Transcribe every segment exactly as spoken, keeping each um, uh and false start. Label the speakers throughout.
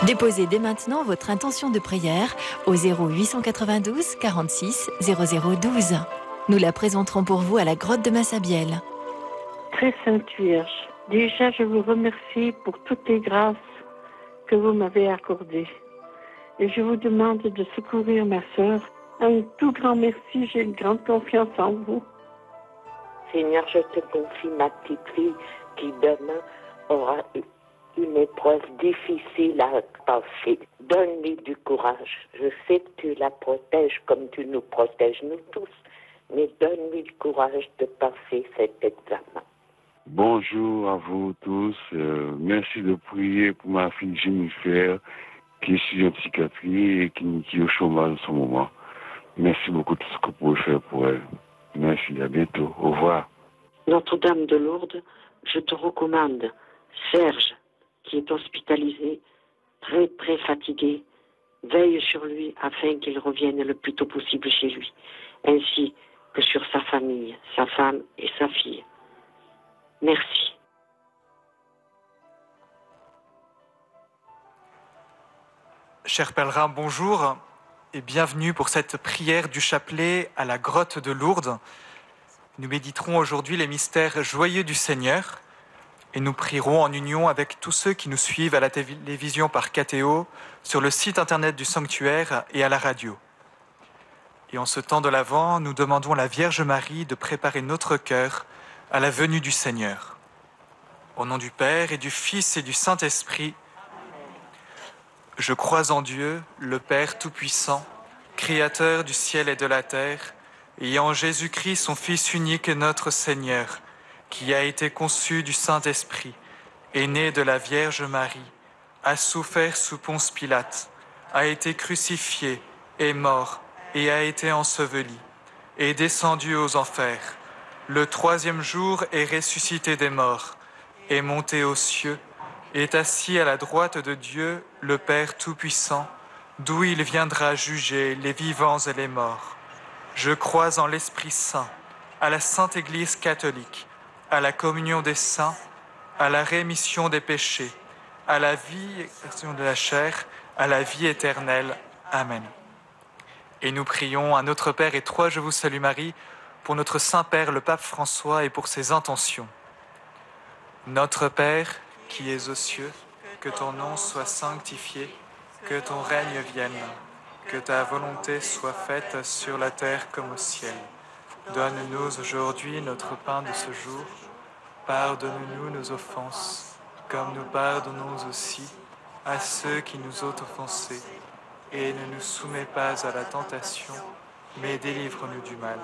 Speaker 1: Déposez dès maintenant votre intention de prière au zéro huit cent quatre-vingt-douze quarante-six zéro zéro douze. Nous la présenterons pour vous à la grotte de Massabielle.
Speaker 2: Très Sainte Vierge, déjà je vous remercie pour toutes les grâces que vous m'avez accordées. Et je vous demande de secourir ma sœur. Un tout grand merci, j'ai une grande confiance en vous.
Speaker 3: Seigneur, je te confie ma petite fille qui demain aura une épreuve difficile à passer. Donne-lui du courage. Je sais que tu la protèges comme tu nous protèges, nous tous. Mais donne-lui le courage de passer cet examen.
Speaker 4: Bonjour à vous tous. Euh, merci de prier pour ma fille Jennifer, qui est sur en psychiatrie et qui, qui est au chômage en ce moment. Merci beaucoup de tout ce que vous pouvez faire pour elle. Merci, à bientôt. Au revoir.
Speaker 5: Notre-Dame de Lourdes, je te recommande Serge, qui est hospitalisé, très très fatigué. Veille sur lui afin qu'il revienne le plus tôt possible chez lui, ainsi que sur sa famille, sa femme et sa fille. Merci.
Speaker 6: Chers pèlerins, bonjour et bienvenue pour cette prière du chapelet à la grotte de Lourdes. Nous méditerons aujourd'hui les mystères joyeux du Seigneur et nous prierons en union avec tous ceux qui nous suivent à la télévision par K T O, sur le site internet du sanctuaire et à la radio. Et en ce temps de l'Avent, nous demandons à la Vierge Marie de préparer notre cœur à la venue du Seigneur. Au nom du Père et du Fils et du Saint-Esprit, je crois en Dieu, le Père Tout-Puissant, Créateur du ciel et de la terre, et en Jésus-Christ, son Fils unique, notre Seigneur, qui a été conçu du Saint-Esprit, est né de la Vierge Marie, a souffert sous Ponce Pilate, a été crucifié, est mort et a été enseveli, est descendu aux enfers. Le troisième jour est ressuscité des morts, est monté aux cieux, est assis à la droite de Dieu, le Père Tout-Puissant, d'où il viendra juger les vivants et les morts. Je crois en l'Esprit Saint, à la Sainte Église catholique, à la communion des saints, à la rémission des péchés, à la vie de la chair, à la vie éternelle. Amen. Et nous prions à notre Père et toi, je vous salue Marie, pour notre Saint-Père, le Pape François, et pour ses intentions. Notre Père, qui es aux cieux, que ton nom soit sanctifié, que ton règne vienne, que ta volonté soit faite sur la terre comme au ciel. Donne-nous aujourd'hui notre pain de ce jour. Pardonne-nous nos offenses, comme nous pardonnons aussi à ceux qui nous ont offensés. Et ne nous soumets pas à la tentation, mais délivre-nous du mal.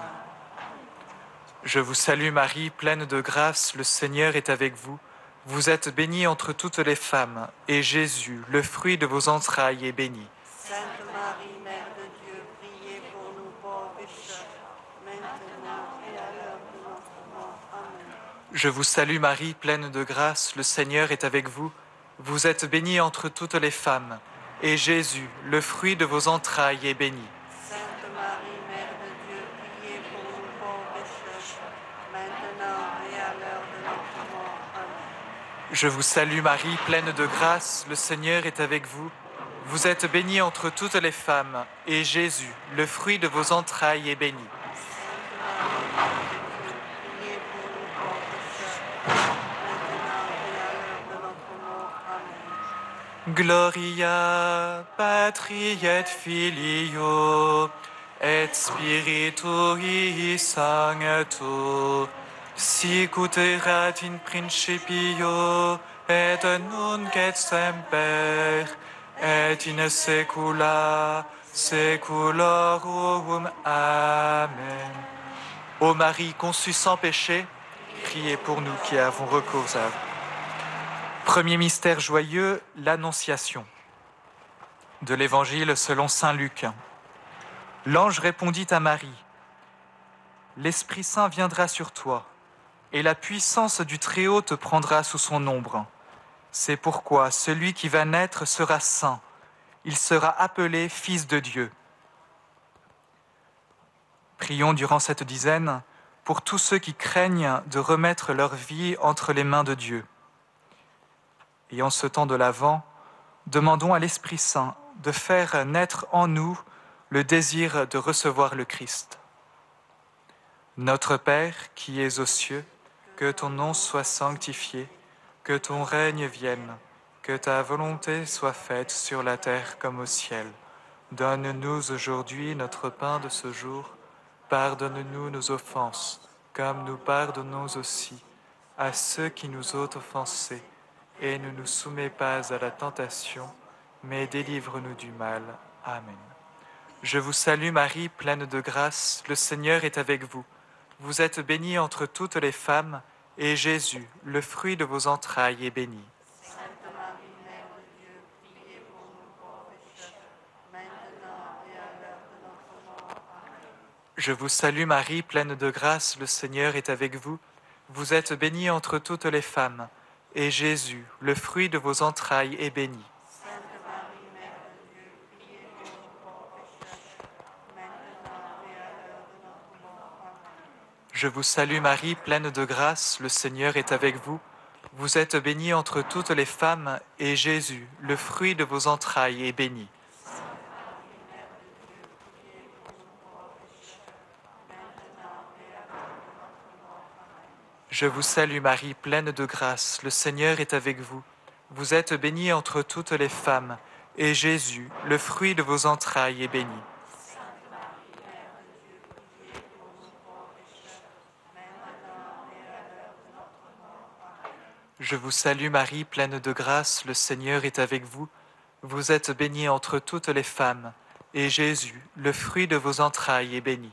Speaker 6: Je vous salue Marie, pleine de grâce, le Seigneur est avec vous. Vous êtes bénie entre toutes les femmes, et Jésus, le fruit de vos entrailles, est béni.
Speaker 7: Sainte Marie, Mère de Dieu, priez pour nous pauvres pécheurs, maintenant et à l'heure de notre mort. Amen.
Speaker 6: Je vous salue Marie, pleine de grâce, le Seigneur est avec vous. Vous êtes bénie entre toutes les femmes, et Jésus, le fruit de vos entrailles, est béni.
Speaker 7: Sainte Marie, Mère de Dieu, priez pour nous pauvres pécheurs, maintenant et à l'heure de notre mort. Amen.
Speaker 6: Je vous salue Marie, pleine de grâce, le Seigneur est avec vous. Vous êtes bénie entre toutes les femmes, et Jésus, le fruit de vos entrailles, est béni. Gloria Patri et Filio et Spiritui Sancto, sic ut erat in principio et nunc et semper et in saecula saeculorum. Amen. Ô Marie conçue sans péché, priez pour nous qui avons recours à vous. Premier mystère joyeux, l'Annonciation. De l'Évangile selon saint Luc. L'ange répondit à Marie, « L'Esprit Saint viendra sur toi, et la puissance du Très-Haut te prendra sous son ombre. C'est pourquoi celui qui va naître sera saint, il sera appelé Fils de Dieu. » Prions durant cette dizaine pour tous ceux qui craignent de remettre leur vie entre les mains de Dieu. Et en ce temps de l'Avent, Demandons à l'Esprit Saint de faire naître en nous le désir de recevoir le Christ. Notre Père qui es aux cieux, que ton nom soit sanctifié, que ton règne vienne, que ta volonté soit faite sur la terre comme au ciel. Donne-nous aujourd'hui notre pain de ce jour. Pardonne-nous nos offenses, comme nous pardonnons aussi à ceux qui nous ont offensés. Et ne nous soumets pas à la tentation, mais délivre-nous du mal. Amen. Je vous salue Marie, pleine de grâce, le Seigneur est avec vous. Vous êtes bénie entre toutes les femmes, et Jésus, le fruit de vos entrailles, est béni.
Speaker 7: Sainte Marie, Mère de Dieu, priez pour nous pauvres pécheurs, maintenant et à l'heure de notre mort. Amen.
Speaker 6: Je vous salue Marie, pleine de grâce, le Seigneur est avec vous. Vous êtes bénie entre toutes les femmes, et Jésus, le fruit de vos entrailles, est béni.
Speaker 7: Sainte Marie, Mère de Dieu, priez pour nous pauvres pécheurs, maintenant et à l'heure de notre mort. Amen.
Speaker 6: Je vous salue Marie, pleine de grâce, le Seigneur est avec vous. Vous êtes bénie entre toutes les femmes, et Jésus, le fruit de vos entrailles, est béni. Je vous salue Marie, pleine de grâce, le Seigneur est avec vous. Vous êtes bénie entre toutes les femmes, et Jésus, le fruit de vos entrailles, est béni. Je vous salue Marie, pleine de grâce, le Seigneur est avec vous. Vous êtes bénie entre toutes les femmes, et Jésus, le fruit de vos entrailles, est béni.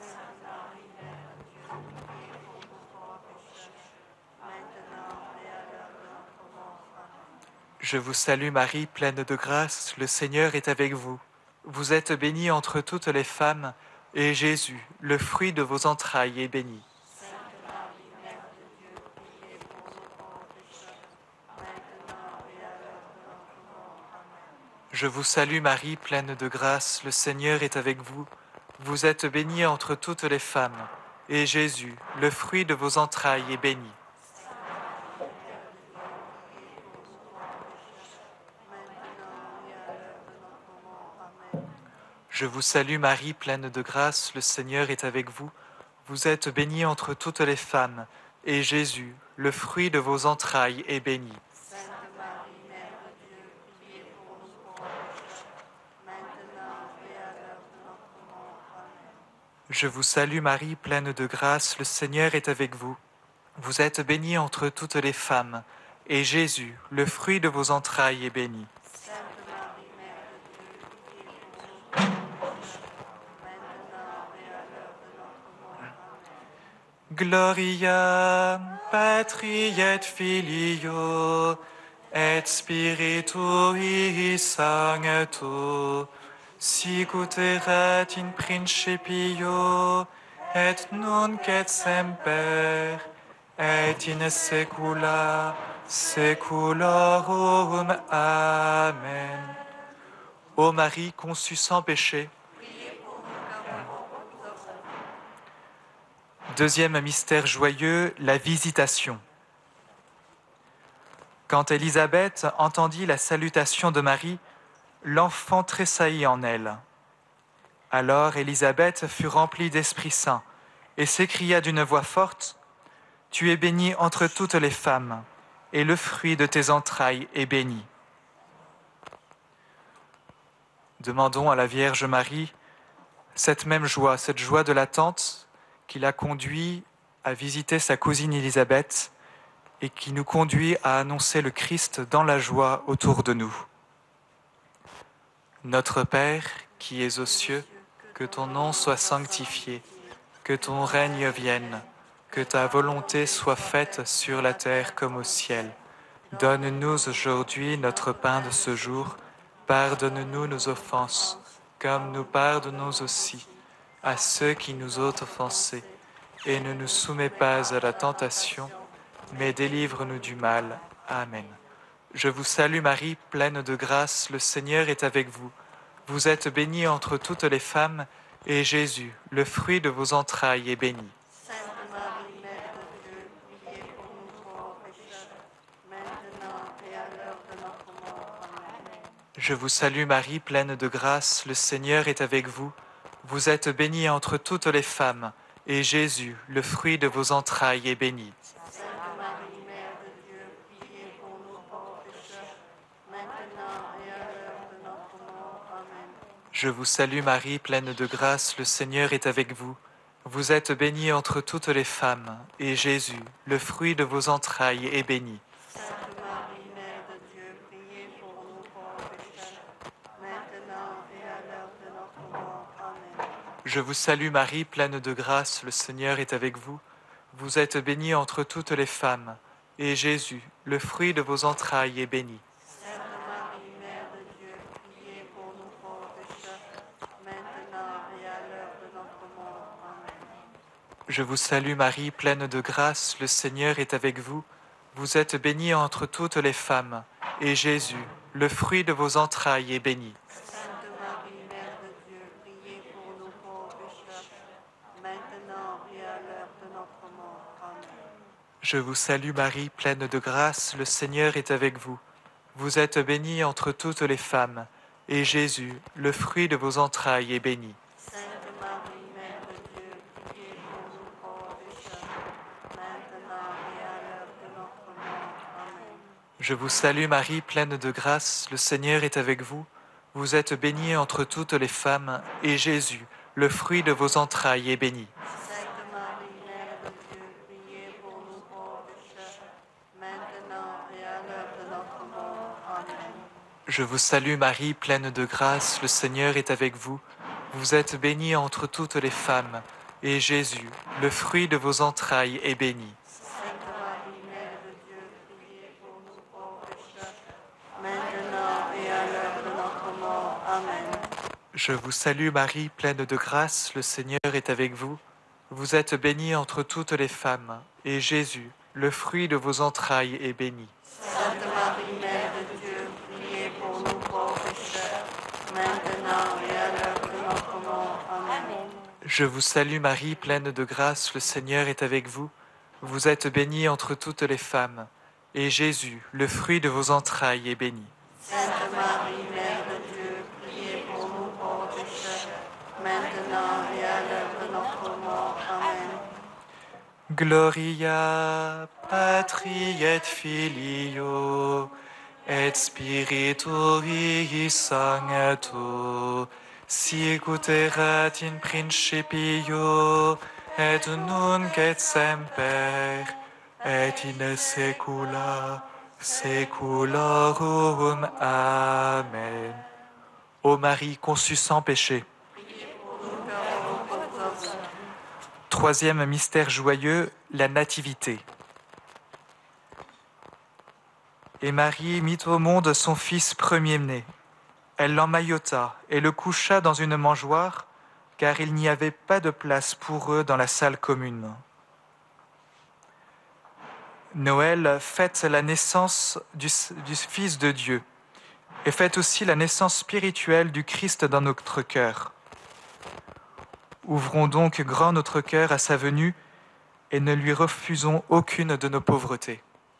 Speaker 6: Je vous salue Marie, pleine de grâce, le Seigneur est avec vous. Vous êtes bénie entre toutes les femmes, et Jésus, le fruit de vos entrailles, est béni. Je vous salue Marie, pleine de grâce, le Seigneur est avec vous. Vous êtes bénie entre toutes les femmes, et Jésus, le fruit de vos entrailles, est béni. Je vous salue Marie, pleine de grâce, le Seigneur est avec vous. Vous êtes bénie entre toutes les femmes, et Jésus, le fruit de vos entrailles, est béni. Je vous salue Marie, pleine de grâce, le Seigneur est avec vous. Vous êtes bénie entre toutes les femmes, et Jésus, le fruit de vos entrailles, est béni. Gloria Patri et Filio et Spiritui Sancto, sic ut erat in principio et nunc et semper et in saecula saeculorum. Amen. Ô Marie conçue sans péché, deuxième mystère joyeux, la visitation. Quand Élisabeth entendit la salutation de Marie, l'enfant tressaillit en elle. Alors Élisabeth fut remplie d'Esprit Saint et s'écria d'une voix forte, « Tu es bénie entre toutes les femmes, et le fruit de tes entrailles est béni. » Demandons à la Vierge Marie cette même joie, cette joie de l'attente qui l'a conduit à visiter sa cousine Élisabeth et qui nous conduit à annoncer le Christ dans la joie autour de nous. Notre Père, qui es aux cieux, que ton nom soit sanctifié, que ton règne vienne, que ta volonté soit faite sur la terre comme au ciel. Donne-nous aujourd'hui notre pain de ce jour. Pardonne-nous nos offenses, comme nous pardonnons aussi à ceux qui nous ont offensés. Et ne nous soumets pas à la tentation, mais délivre-nous du mal. Amen. Je vous salue Marie, pleine de grâce, le Seigneur est avec vous. Vous êtes bénie entre toutes les femmes, et Jésus, le fruit de vos entrailles, est béni.
Speaker 7: Sainte Marie, Mère de Dieu, priez pour nous pauvres pécheurs, maintenant et à l'heure de notre mort. Amen.
Speaker 6: Je vous salue Marie, pleine de grâce, le Seigneur est avec vous. Vous êtes bénie entre toutes les femmes, et Jésus, le fruit de vos entrailles, est béni.
Speaker 7: Sainte Marie, Mère de Dieu, priez pour nous pauvres pécheurs, maintenant et à l'heure de notre mort. Amen.
Speaker 6: Je vous salue Marie, pleine de grâce, le Seigneur est avec vous. Vous êtes bénie entre toutes les femmes, et Jésus, le fruit de vos entrailles, est béni.
Speaker 7: Sainte Marie, Mère de Dieu, priez pour nous pauvres pécheurs, maintenant et à l'heure de notre mort. Amen.
Speaker 6: Je vous salue Marie, pleine de grâce, le Seigneur est avec vous. Vous êtes bénie entre toutes les femmes, et Jésus, le fruit de vos entrailles, est béni.
Speaker 7: Sainte Marie, Mère de Dieu, priez pour nous pauvres pécheurs, maintenant et à l'heure de notre mort. Amen.
Speaker 6: Je vous salue Marie, pleine de grâce, le Seigneur est avec vous. Vous êtes bénie entre toutes les femmes, et Jésus, le fruit de vos entrailles, est béni.
Speaker 7: Sainte Marie, Mère de Dieu, priez pour nous pauvres pécheurs, maintenant et à l'heure de notre mort. Amen.
Speaker 6: Je vous salue Marie, pleine de grâce, le Seigneur est avec vous. Vous êtes bénie entre toutes les femmes, et Jésus, le fruit de vos entrailles, est béni.
Speaker 7: Sainte Marie, Mère de Dieu, priez pour nous pauvres pécheurs, maintenant et à l'heure de notre mort. Amen.
Speaker 6: Je vous salue Marie, pleine de grâce, le Seigneur est avec vous. Vous êtes bénie entre toutes les femmes, et Jésus, le fruit de vos entrailles, est béni.
Speaker 7: Sainte Marie, Mère de Dieu, priez pour nous pauvres pécheurs, maintenant et à l'heure de notre mort. Amen.
Speaker 6: Je vous salue Marie, pleine de grâce, le Seigneur est avec vous. Vous êtes bénie entre toutes les femmes, et Jésus, le fruit de vos entrailles, est béni.
Speaker 7: Sainte Marie, Mère de Dieu, priez pour nous pauvres pécheurs, maintenant et à l'heure de notre mort. Amen.
Speaker 6: Je vous salue Marie, pleine de grâce, le Seigneur est avec vous. Vous êtes bénie entre toutes les femmes, et Jésus, le fruit de vos entrailles, est béni.
Speaker 7: Sainte Marie, Mère de Dieu, priez pour nous pauvres pécheurs, maintenant et à l'heure de notre mort. Amen.
Speaker 6: Je vous salue Marie, pleine de grâce, le Seigneur est avec vous. Vous êtes bénie entre toutes les femmes, et Jésus, le fruit de vos entrailles, est béni.
Speaker 7: Sainte Marie, Mère de Dieu, priez pour nous pauvres pécheurs, maintenant et à l'heure de notre mort. Amen.
Speaker 6: Gloria Patri et Filio et Spiritui Sancto, sicut erat in principio et nunc et semper et in saecula saeculorum. Amen. Ô Marie conçue sans péché. Troisième mystère joyeux, la Nativité. Et Marie mit au monde son fils premier-né. Elle l'emmaillota et le coucha dans une mangeoire, car il n'y avait pas de place pour eux dans la salle commune. Noël fête la naissance du, du Fils de Dieu et fête aussi la naissance spirituelle du Christ dans notre cœur. Ouvrons donc grand notre cœur à sa venue et ne lui refusons aucune de nos pauvretés.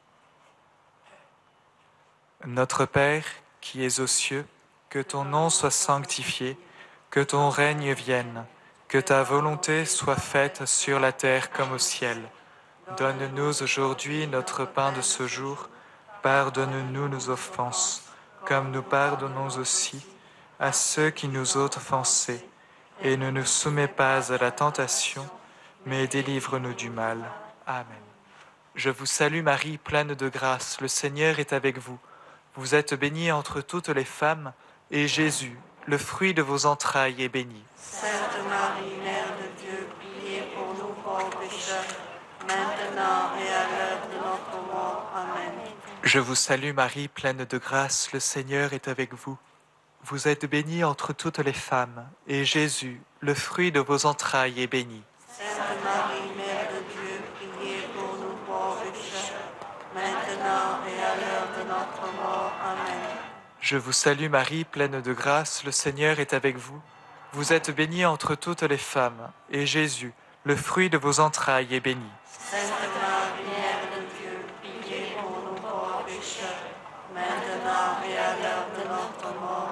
Speaker 6: Notre Père, qui es aux cieux, que ton nom soit sanctifié, que ton règne vienne, que ta volonté soit faite sur la terre comme au ciel. Donne-nous aujourd'hui notre pain de ce jour. Pardonne-nous nos offenses, comme nous pardonnons aussi à ceux qui nous ont offensés. Et ne nous soumets pas à la tentation, mais délivre-nous du mal. Amen. Je vous salue Marie, pleine de grâce, le Seigneur est avec vous. Vous êtes bénie entre toutes les femmes, et Jésus, le fruit de vos entrailles, est béni.
Speaker 7: Sainte Marie, Mère de Dieu, priez pour nous pauvres pécheurs, maintenant et à l'heure de notre mort. Amen.
Speaker 6: Je vous salue Marie, pleine de grâce, le Seigneur est avec vous. Vous êtes bénie entre toutes les femmes, et Jésus, le fruit de vos entrailles, est béni.
Speaker 7: Sainte Marie, Mère de Dieu, priez pour nous pauvres pécheurs, maintenant et à l'heure de notre mort. Amen.
Speaker 6: Je vous salue Marie, pleine de grâce, le Seigneur est avec vous. Vous êtes bénie entre toutes les femmes, et Jésus, le fruit de vos entrailles, est béni.
Speaker 7: Sainte Marie, Mère de Dieu, priez pour nous pauvres pécheurs, maintenant et à l'heure de notre mort.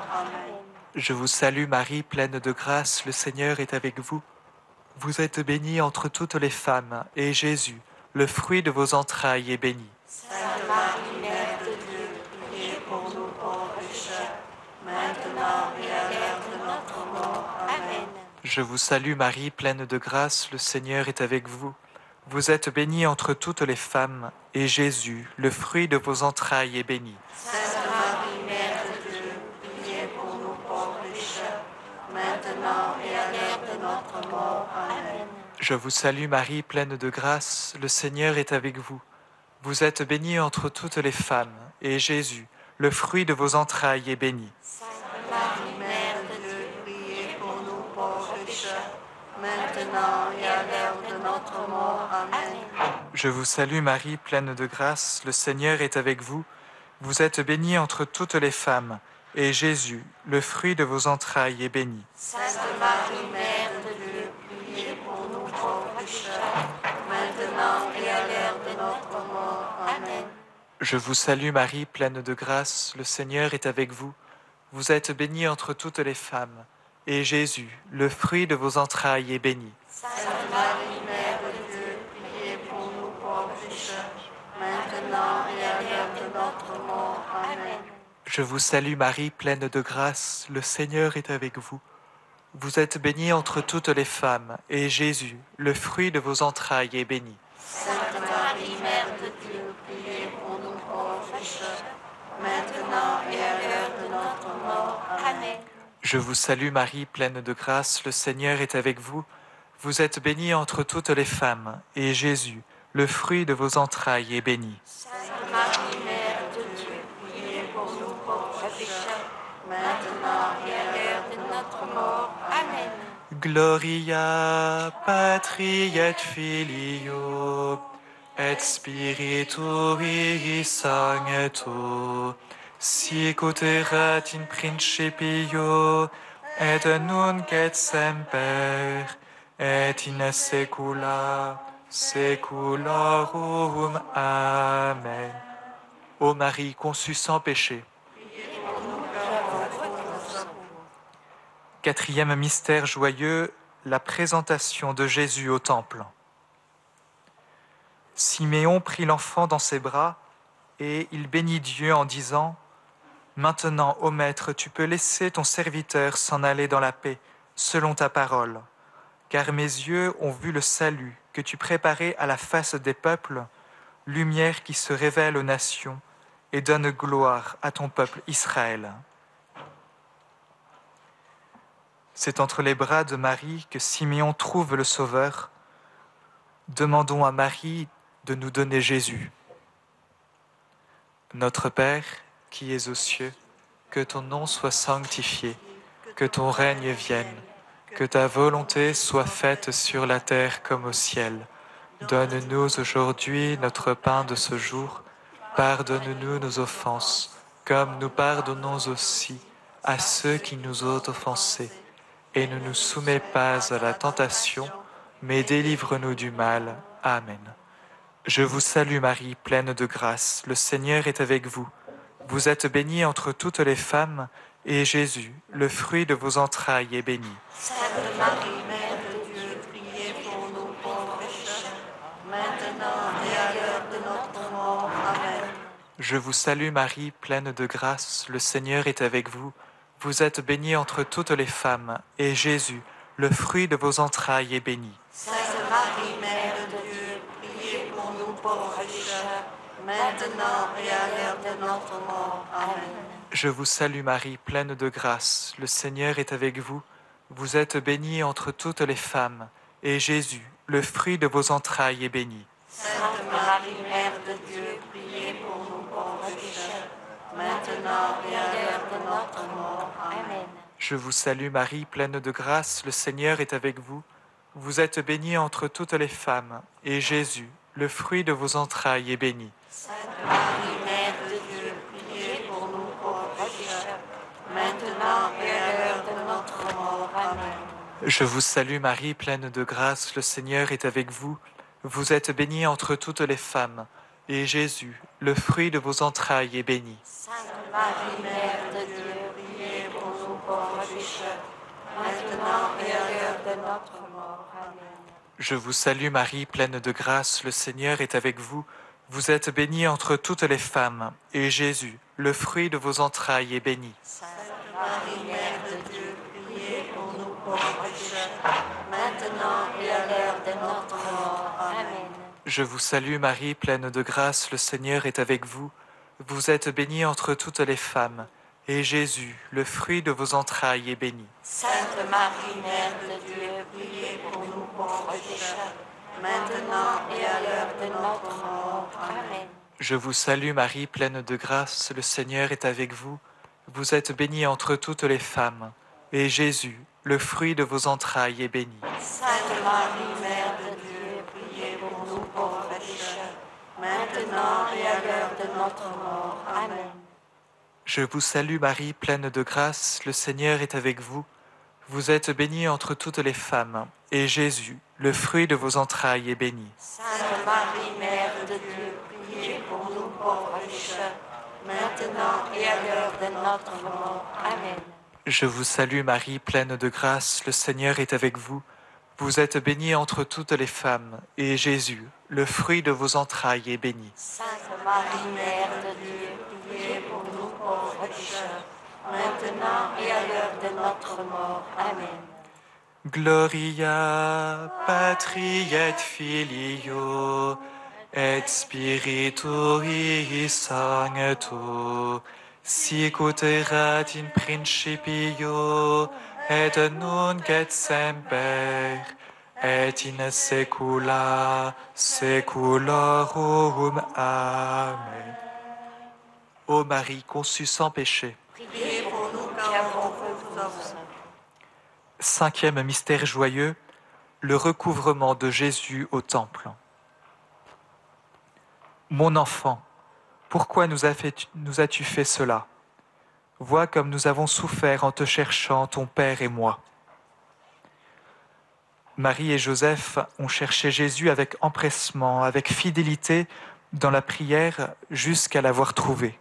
Speaker 6: Je vous salue Marie, pleine de grâce, le Seigneur est avec vous. Vous êtes bénie entre toutes les femmes, et Jésus, le fruit de vos entrailles, est béni.
Speaker 7: Sainte Marie, Mère de Dieu, priez pour nous pauvres pécheurs, maintenant et à l'heure de notre mort. Amen.
Speaker 6: Je vous salue Marie, pleine de grâce, le Seigneur est avec vous. Vous êtes bénie entre toutes les femmes, et Jésus, le fruit de vos entrailles, est béni.
Speaker 7: Sainte Marie, Mère de Dieu, priez pour nous pauvres pécheurs, maintenant et à l'heure de notre mort. Amen.
Speaker 6: Je vous salue Marie, pleine de grâce, le Seigneur est avec vous. Vous êtes bénie entre toutes les femmes, et Jésus, le fruit de vos entrailles, est béni.
Speaker 7: Sainte Marie, Mère de Dieu, priez pour nous pauvres pécheurs, maintenant et à l'heure de notre mort. Amen.
Speaker 6: Je vous salue Marie, pleine de grâce, le Seigneur est avec vous. Vous êtes bénie entre toutes les femmes, et Jésus, le fruit de vos entrailles, est béni.
Speaker 7: Sainte Marie, Mère de Dieu, priez pour nous pauvres pécheurs, maintenant et à l'heure de notre mort. Amen.
Speaker 6: Je vous salue Marie, pleine de grâce, le Seigneur est avec vous. Vous êtes bénie entre toutes les femmes, et Jésus, le fruit de vos entrailles, est béni.
Speaker 7: Sainte Marie, Mère de Dieu, priez pour nous pauvres pécheurs, maintenant et à l'heure de notre mort. Amen.
Speaker 6: Je vous salue Marie, pleine de grâce, le Seigneur est avec vous. Vous êtes bénie entre toutes les femmes, et Jésus, le fruit de vos entrailles, est béni.
Speaker 7: Sainte Marie, Mère de Dieu, priez pour nous pauvres pécheurs, maintenant et à l'heure de notre mort. Amen.
Speaker 6: Je vous salue Marie, pleine de grâce, le Seigneur est avec vous. Vous êtes bénie entre toutes les femmes, et Jésus, le fruit de vos entrailles, est béni.
Speaker 7: Sainte Marie, Mère de Dieu, priez pour nous pauvres pécheurs, maintenant et à l'heure de notre mort. Amen.
Speaker 6: Gloria patri et filio et spiritui sancto, sic ut erat in principio et nunc et semper et in saecula saeculorum. Amen. Ô Marie conçue sans péché. Quatrième mystère joyeux, la présentation de Jésus au temple. Siméon prit l'enfant dans ses bras et il bénit Dieu en disant : « Maintenant, ô Maître, tu peux laisser ton serviteur s'en aller dans la paix, selon ta parole, car mes yeux ont vu le salut que tu préparais à la face des peuples, lumière qui se révèle aux nations et donne gloire à ton peuple Israël. » C'est entre les bras de Marie que Siméon trouve le Sauveur. Demandons à Marie de nous donner Jésus. Notre Père, qui es aux cieux, que ton nom soit sanctifié, que ton règne vienne, que ta volonté soit faite sur la terre comme au ciel. Donne-nous aujourd'hui notre pain de ce jour. Pardonne-nous nos offenses, comme nous pardonnons aussi à ceux qui nous ont offensés. Et ne nous soumets pas à la tentation, mais délivre-nous du mal. Amen. Je vous salue Marie, pleine de grâce, le Seigneur est avec vous. Vous êtes bénie entre toutes les femmes, et Jésus, le fruit de vos entrailles, est béni.
Speaker 7: Sainte Marie, Mère de Dieu, priez pour nous pauvres pécheurs, maintenant et à l'heure de notre mort. Amen.
Speaker 6: Je vous salue Marie, pleine de grâce, le Seigneur est avec vous. Vous êtes bénie entre toutes les femmes, et Jésus, le fruit de vos entrailles, est béni.
Speaker 7: Sainte Marie, Mère de Dieu, priez pour nous pauvres pécheurs, maintenant et à l'heure de notre mort. Amen.
Speaker 6: Je vous salue Marie, pleine de grâce, le Seigneur est avec vous. Vous êtes bénie entre toutes les femmes, et Jésus, le fruit de vos entrailles, est béni.
Speaker 7: Sainte Marie, Mère de Dieu, priez pour nous pauvres pécheurs, maintenant et à l'heure de notre mort. Amen.
Speaker 6: Je vous salue Marie, pleine de grâce, le Seigneur est avec vous. Vous êtes bénie entre toutes les femmes, et Jésus, le fruit de vos entrailles, est béni.
Speaker 7: Sainte Marie, Mère de Dieu, priez pour nous pauvres pécheurs, maintenant et à l'heure de notre mort. Amen.
Speaker 6: Je vous salue Marie, pleine de grâce, le Seigneur est avec vous. Vous êtes bénie entre toutes les femmes, et Jésus, le fruit de vos entrailles, est béni.
Speaker 7: Sainte Marie, Mère de Dieu, priez pour nous pauvres maintenant et à l'heure de notre mort. Amen.
Speaker 6: Je vous salue Marie, pleine de grâce, le Seigneur est avec vous. Vous êtes bénie entre toutes les femmes, et Jésus, le fruit de vos entrailles, est béni.
Speaker 7: Sainte Marie, Mère de Dieu, priez pour nous pauvres pécheurs, maintenant et à l'heure de notre mort. Amen.
Speaker 6: Je vous salue Marie, pleine de grâce, le Seigneur est avec vous. Vous êtes bénie entre toutes les femmes, et Jésus, le fruit de vos entrailles, est béni.
Speaker 7: Sainte Marie, Mère de Dieu, priez pour nous pauvres pécheurs, maintenant et à l'heure de notre mort. Amen.
Speaker 6: Je vous salue Marie, pleine de grâce, le Seigneur est avec vous. Vous êtes bénie entre toutes les femmes, et Jésus, le fruit de vos entrailles, est béni.
Speaker 7: Sainte Marie, Mère de Dieu, priez pour nous pauvres pécheurs, maintenant et à l'heure de notre mort. Amen.
Speaker 6: Je vous salue Marie, pleine de grâce, le Seigneur est avec vous. Vous êtes bénie entre toutes les femmes, et Jésus, le fruit de vos entrailles, est béni.
Speaker 7: Sainte Marie, Mère de Dieu, priez pour nous pauvres pécheurs, maintenant et à l'heure de notre mort. Amen.
Speaker 6: Je vous salue Marie, pleine de grâce, le Seigneur est avec vous. Vous êtes bénie entre toutes les femmes, et Jésus, le fruit de vos entrailles, est béni.
Speaker 7: Sainte Marie, Mère de Dieu, priez pour nous pauvres pécheurs, maintenant et à l'heure de notre mort. Amen.
Speaker 6: Gloria Patri et Filio et Spiritui Sancto, sic ut erat in principio et nunc et semper et in saecula saeculorum. Amen. Ô Marie conçue sans péché,
Speaker 7: Priez pour nous qui avons vous offre.
Speaker 6: Cinquième mystère joyeux, le recouvrement de Jésus au temple. Mon enfant, pourquoi nous, as fait, nous as-tu fait cela? Vois comme nous avons souffert en te cherchant, ton Père et moi. Marie et Joseph ont cherché Jésus avec empressement, avec fidélité, dans la prière, jusqu'à l'avoir trouvé.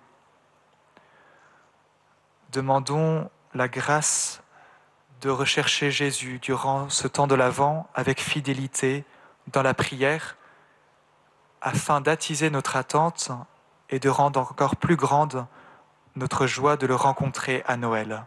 Speaker 6: Demandons la grâce de rechercher Jésus durant ce temps de l'Avent avec fidélité dans la prière, afin d'attiser notre attente et de rendre encore plus grande notre joie de le rencontrer à Noël.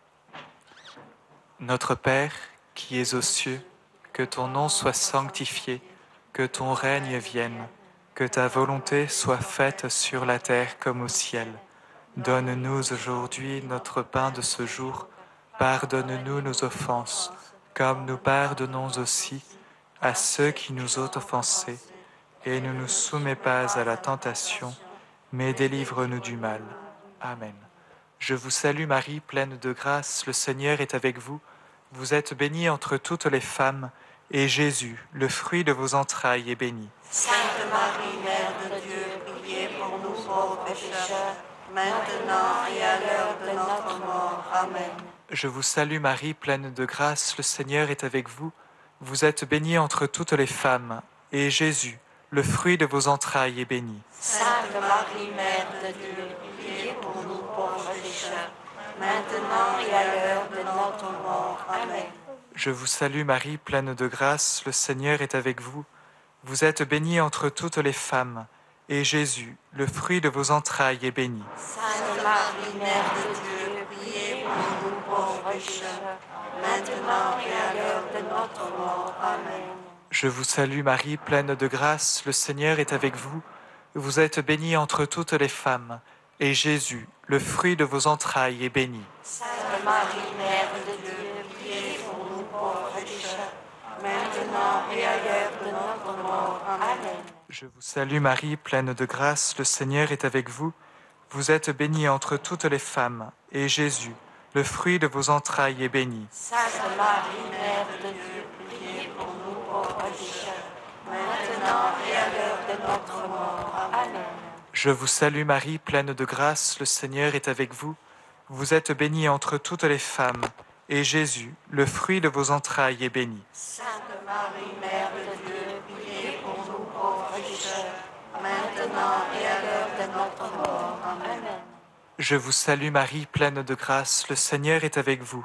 Speaker 6: Notre Père, qui es aux cieux, que ton nom soit sanctifié, que ton règne vienne, que ta volonté soit faite sur la terre comme au ciel. Donne-nous aujourd'hui notre pain de ce jour. Pardonne-nous nos offenses, comme nous pardonnons aussi à ceux qui nous ont offensés. Et ne nous soumets pas à la tentation, mais délivre-nous du mal. Amen. Je vous salue Marie, pleine de grâce, le Seigneur est avec vous. Vous êtes bénie entre toutes les femmes, et Jésus, le fruit de vos entrailles, est béni.
Speaker 7: Sainte Marie, Mère de Dieu, priez pour nous pauvres pécheurs, maintenant et à l'heure de notre mort. Amen.
Speaker 6: Je vous salue Marie, pleine de grâce, le Seigneur est avec vous. Vous êtes bénie entre toutes les femmes, et Jésus, le fruit de vos entrailles, est béni.
Speaker 7: Sainte Marie, Mère de Dieu, priez pour nous pauvres pécheurs, maintenant et à l'heure de notre mort. Amen.
Speaker 6: Je vous salue Marie, pleine de grâce, le Seigneur est avec vous. Vous êtes bénie entre toutes les femmes, et Jésus, le fruit de vos entrailles, est béni.
Speaker 7: Sainte Marie, Mère de Dieu, priez pour nous pauvres pécheurs, maintenant et à l'heure de notre mort. Amen.
Speaker 6: Je vous salue Marie, pleine de grâce, le Seigneur est avec vous. Vous êtes bénie entre toutes les femmes, et Jésus, le fruit de vos entrailles, est béni.
Speaker 7: Sainte Marie, Mère de Dieu, priez pour nous pauvres pécheurs, maintenant et à l'heure de notre mort. Amen.
Speaker 6: Je vous salue Marie, pleine de grâce, le Seigneur est avec vous. Vous êtes bénie entre toutes les femmes, et Jésus, le fruit de vos entrailles, est béni.
Speaker 7: Sainte Marie, Mère de Dieu, priez pour nous pauvres pécheurs, maintenant et à l'heure de notre mort. Amen.
Speaker 6: Je vous salue Marie, pleine de grâce, le Seigneur est avec vous. Vous êtes bénie entre toutes les femmes, et Jésus, le fruit de vos entrailles, est béni.
Speaker 7: Sainte Marie, Mère de Dieu, priez pour nous pauvres pécheurs, maintenant et à l'heure de notre mort. Amen.
Speaker 6: Je vous salue Marie, pleine de grâce, le Seigneur est avec vous.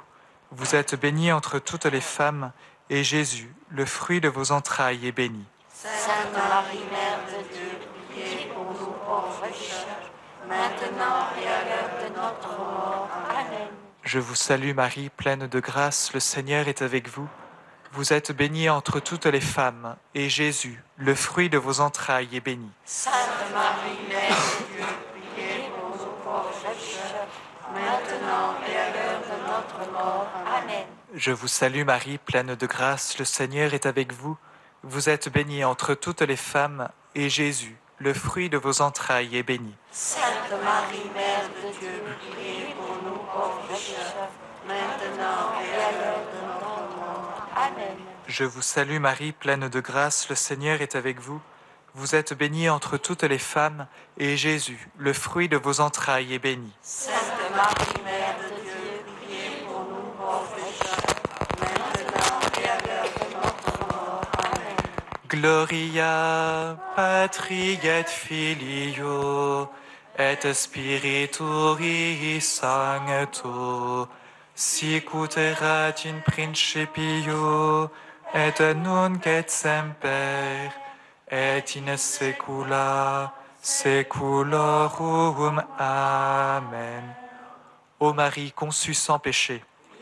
Speaker 6: Vous êtes bénie entre toutes les femmes, et Jésus, le fruit de vos entrailles, est béni.
Speaker 7: Sainte Marie, Mère de Dieu, priez pour nous pauvres pécheurs, maintenant et à l'heure de notre mort. Amen.
Speaker 6: Je vous salue Marie, pleine de grâce, le Seigneur est avec vous. Vous êtes bénie entre toutes les femmes, et Jésus, le fruit de vos entrailles, est béni.
Speaker 7: Sainte Marie, Mère de Dieu, priez pour nous pauvres pécheurs, maintenant et à l'heure de notre mort. Amen.
Speaker 6: Je vous salue Marie, pleine de grâce, le Seigneur est avec vous. Vous êtes bénie entre toutes les femmes, et Jésus, le fruit de vos entrailles, est béni.
Speaker 7: Sainte Marie, Mère de Dieu, priez pour nous pauvres pécheurs, maintenant et à l'heure de notre mort. Amen.
Speaker 6: Je vous salue Marie, pleine de grâce, le Seigneur est avec vous. Vous êtes bénie entre toutes les femmes, et Jésus, le fruit de vos entrailles, est béni.
Speaker 7: Sainte Marie, Mère de Dieu, priez pour nous pauvres pécheurs, maintenant et à l'heure de notre mort. Amen.
Speaker 6: Gloria Patri et Filio et Spiritui Sancto, sic ut erat in principio et nunc et semper et in saecula saeculorum. Amen. Ô Marie conçue sans péché,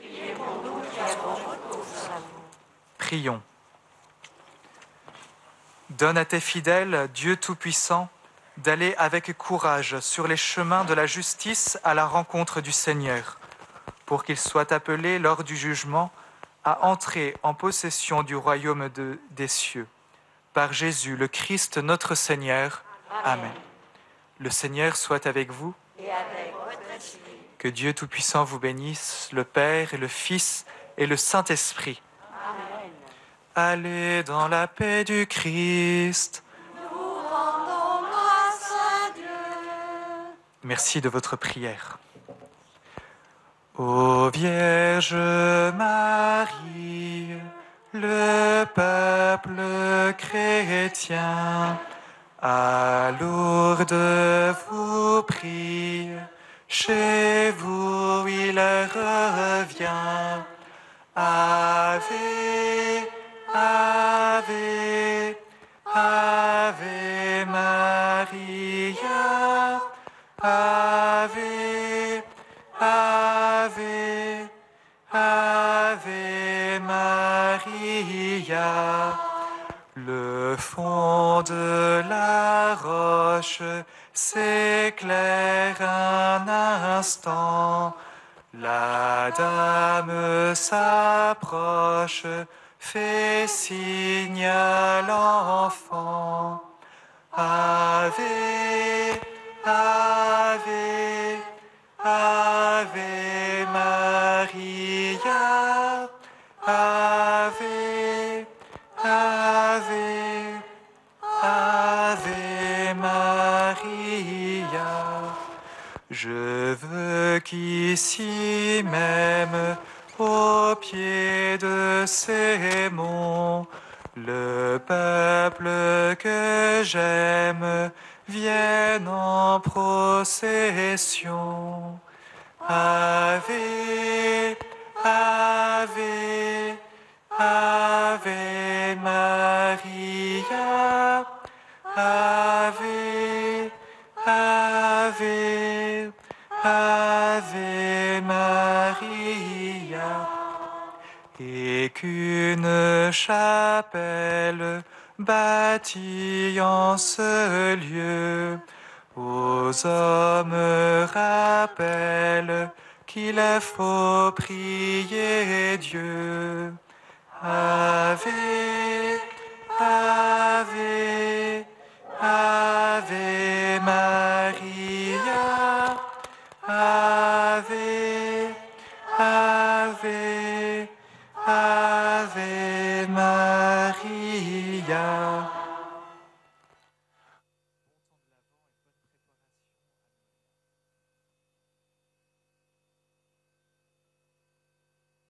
Speaker 6: prions. Donne à tes fidèles, Dieu Tout-Puissant, d'aller avec courage sur les chemins de la justice à la rencontre du Seigneur, pour qu'ils soient appelés lors du jugement à entrer en possession du royaume de, des cieux. Par Jésus, le Christ, notre Seigneur. Amen. Amen. Le Seigneur soit avec vous.
Speaker 7: Et avec votre esprit.
Speaker 6: Que Dieu Tout-Puissant vous bénisse, le Père et le Fils et le Saint-Esprit.
Speaker 7: Amen.
Speaker 6: Allez dans la paix du Christ.
Speaker 7: Nous rendons grâce à Dieu.
Speaker 6: Merci de votre prière. Ô Vierge Marie, le peuple chrétien, à Lourdes vous prie, chez vous il revient. Ave, Ave, Ave Maria, Ave, Ave, Ave Maria. Le fond de la roche s'éclaire un instant. La dame s'approche, fait signe à l'enfant. Ave, Ave, Ave Maria, Ave, Ave, Ave Maria. Je veux qu'ici même, au pied de ces monts, le peuple que j'aime vienne en procession. Ave, Ave, Ave Maria, Ave, Ave, Ave Maria. Et qu'une chapelle bâtie en ce lieu aux hommes rappelle qu'il faut prier Dieu. Ave, Ave,